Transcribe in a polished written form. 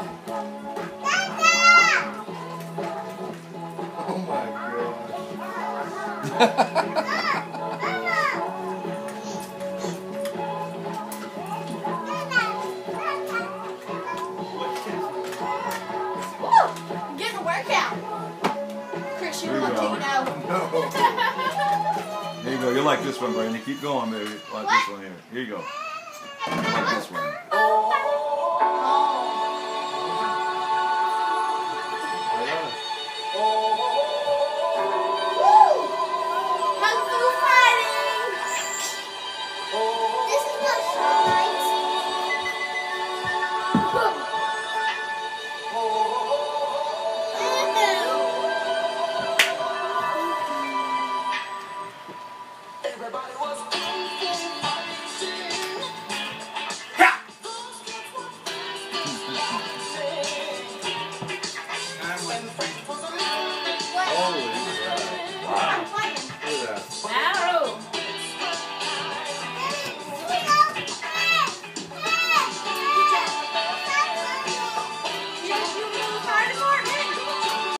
Oh my God. Getting a workout. Chris, you Here want you to go. take it out? No. Here you go. You like this one, Brandy. Keep going, baby. Like this one here. Here you go. You like this one. Everybody was in Holy